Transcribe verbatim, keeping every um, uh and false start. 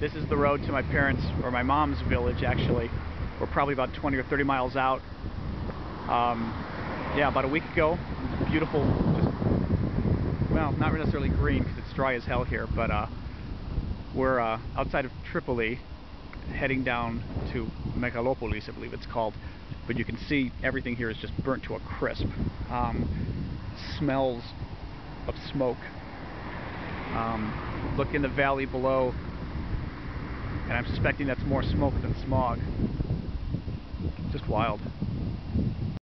this is the road to my parents, or my mom's village actually. We're probably about twenty or thirty miles out. Um, yeah, about a week ago, beautiful, just, well, not necessarily green because it's dry as hell here, but uh, we're uh, outside of Tripoli, heading down to Megalopolis, I believe it's called. But you can see everything here is just burnt to a crisp. Um, smells of smoke. Um, look in the valley below, and I'm suspecting that's more smoke than smog. Just wild.